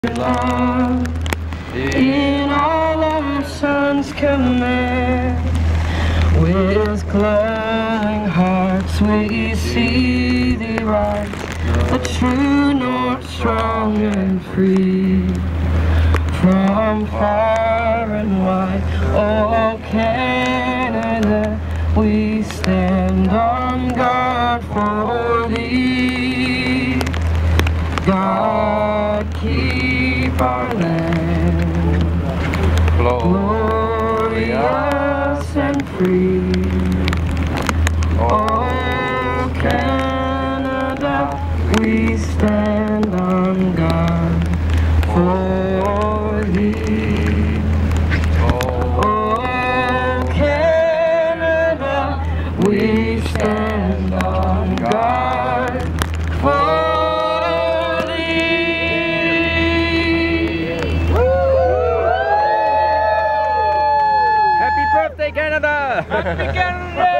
love. In all our Son's command, with glowing hearts we see Thee rise, a true north, strong and free. From far and wide, oh Canada, we stand on guard for Thee. God, keep our land glorious and free. Oh Canada, we stand on guard for Thee. Oh Canada, we stand on guard for Happy birthday, Canada! Happy Canada!